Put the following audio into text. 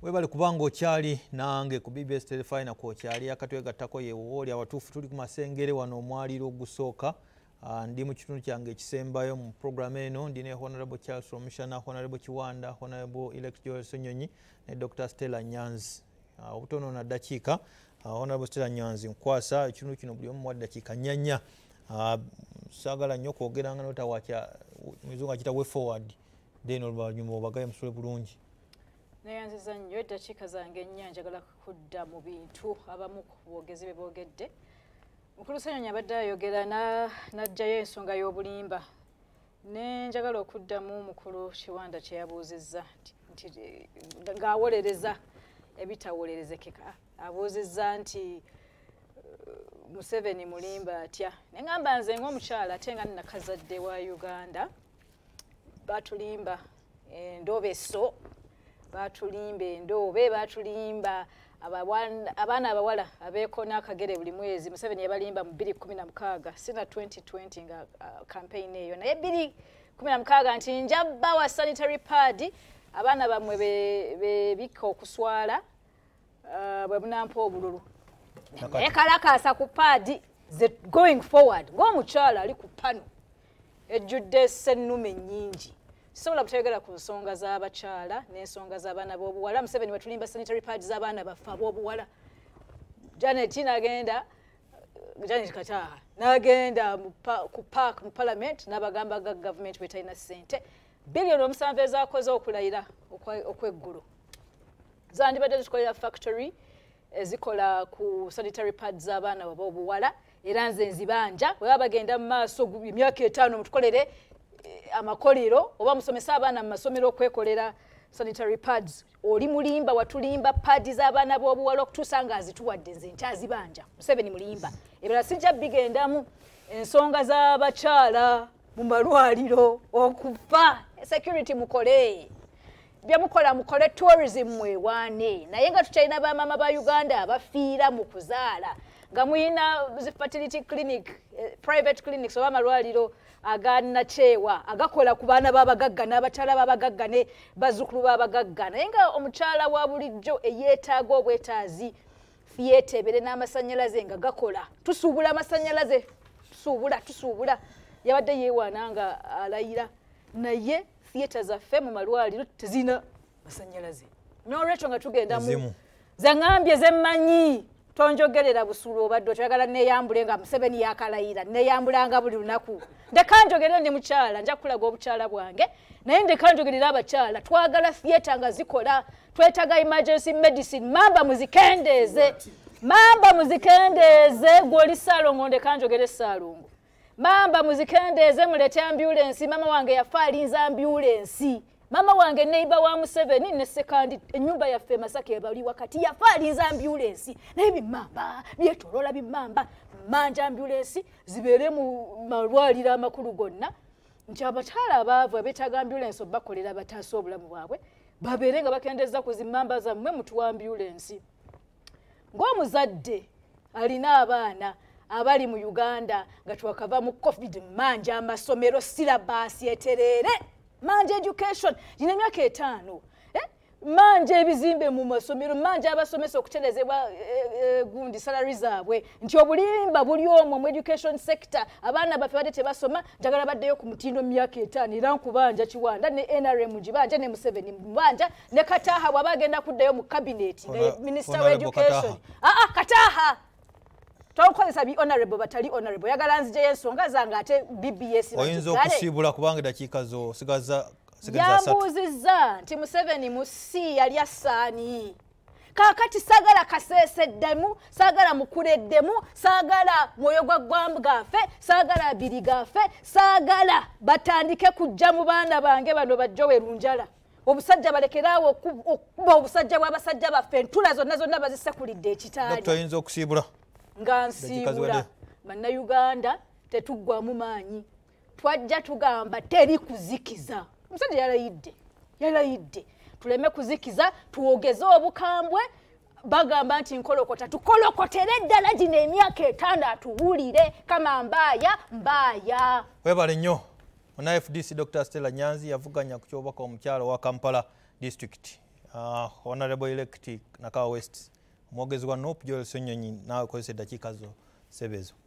Webale kubanga okyali nange ku BBS Telefine ko okyali akatwegattako yewooli abatuufu tuli ku masengere wano omwaliro ogusooka. Ndi mu kitundu kyange ekisembayo mu program eno ndine Honorable Charles Commissioner, Honorable Kiwanda, Honorable Elect Joel Sonyonyi ne Dr. Stellah Nyanzi. Obutono na dakiika Honorable Stellah Nyanzi nkwasa ekitundu kino buli omu wa dakiika 4. Saagala nnyo kwogeranga n'otawakya muzungu akita way forward then oluvannyuma obagaye musule bulungi. Neyanziza nnyo eddakiika zange 4 njagala kudda mu bintu abamu ku boogezi be boogedde. Mukulu Sanyonyi abadde ayogera n'ajjayo ensonga y'obulimba. Ne njagala okuddamu mukulu Kiwanda kye yabuuzizza nti ng'awolereza ebitawolerezekeka. Abuuzizza nti Museveni mulimba atya. Ne ngamba nze ng'omukyala ate nga nnakazadde wa Uganda batulimba endobe so batulimba endobe batulimba abaana abawala abeekona akagere buli mwezi. Museveni yabalimba mu 2016 sina 2020 nga campaign eyo naye 2016 nti njabba wa sanitary pad abaana bamwe bebika okuswala bwe bunampa obululu ekalakasa ku pad going forward ng'omukyala ali ku pano ejjudde ssennume nnyingi. Sobola kutegera ku nsonga z'abakyala n'ensonga z'abaana b'obuwala. Museveni batulimba sanitary pads z'abaana baffe ab'obuwala. Janet Kataha n'agenda ku park mu parliament n'abagamba ga government betalina ssente billion 7 ezaakoze okulayira okw'eggulu. Zandibadde zitukolera factory ezikola ku sanitary pads z'abaana b'obuwala era nze nzibanja bwe baba bagenda mu maaso emyaka 5 mutukolere amakolero oba musomesa abaana mu masomero okwekolera sanitary pads. Oli mulimba watulimba pads z'abaana b'obuwala okutuusa nga azituwadde nze nkyazibanja. Museveni mulimba. Ebala sijja bigendamu ensonga z'abakyala mu malwaliro okufa security mukole bya mukole tourism mwewaane naye nga tukyalina bamama ba Uganda abafiira mu kuzaala nga muyina fertility clinic private clinics oba amalwaliro aganaceewa agakola ku baana b'abagagga n'abakyala b'abagagga ne bazzukulu b'abagagga naye nga omukyala wa bulijjo eyeetaaga obwetaazi fiyeetebere n'amasannyalaze nga gakola tusuubula amasannyalaze tusuubula yabadde yeewaana nga alayira naye theatre zaffe mu malwaliro tezina masannyalaze. N'olwekyo nga tugenda mu zangambye zemmanyi tonjogerera busulu obadde otwagala neeyambule nga Museveni yakalayira neeyambulanga buli lunaku. Ndeka njogere ndi mukyala nja kulaga obukyala bwange naye ndeka njogerera abakyala twagala theatre nga zikola twetaga emergency medicine mamba muzikendeze gwoli Ssaalongo ndeka njogere Ssaalongo. Mamba muzikendeze mulete ambulance mama wange yafalinza ambulance. Mama wange neighbor wa Museveni ne sekandi enyumba yaffe Masaka ebali wakati yafalinza ambulance. Naye bimamba byetolola bimamba manja ambulance zibeere mu malwaliro amakulu gonna. Nti abakyala abaavu abetaga ambulance obakolera bataasa obulamu bwabwe babeere nga bakendeza ku zimamba zammwe mutuwa ambulance. Ng'omuzadde alina abaana abali mu Uganda nga twakava mu COVID manja amasomero syllabus eterere manja education ina emyaka 5 manja ebizimbe mu masomero manja abasomesa okuterezebwa gundi salary zaabwe nti obulimba buli omwo mu education sector abaana baffe badde tebasoma njagala baddeyo ku mutindo myaka 5 era nkubanja Kiwanda ne NRM gibanja ne Museveni mbanja ne Kataha wabagenda kuddayo mu cabinet ne minister wa education Kataha tokozesa bi honorable batali honorable yagala nzije yensonga zanga ate BBS oyinza okusibula kubanga dakiika zo sigaza yambuuzizza nti Museveni musi yali asaani kakati sagala kaseeseddemu sagala mukuleddemu sagala mwoyo gwa ggwambu gaffe sagala abiri gaffe sagala batandike kujja mu baana bange bano bajjowe lunjala obusajja balekeraawo okuba obusajja bw'abasajja baffe entula zonna bazisekulidde ekitaali. Dr. oyinza okusibula nga nsiibula bannayuganda tetuggwamu maanyi twajja tugamba teri kuzikiza. Omusajja yalayidde tuleme kuzikiza tuwogeze obukambwe bagamba nti nkolokota tukolokotere eddala gino emyaka 5 tuwulire kama mbaaya. Webale nnyo ona FDC Dr. Stellah Nyanzi yavuganya ku kyobaka omukyalo wa Kampala district Honorable Elect Nakawa West, omwogezi wa NOP Joel Sonyonyi, naawe kozesa eddakiika zo 7 ezo.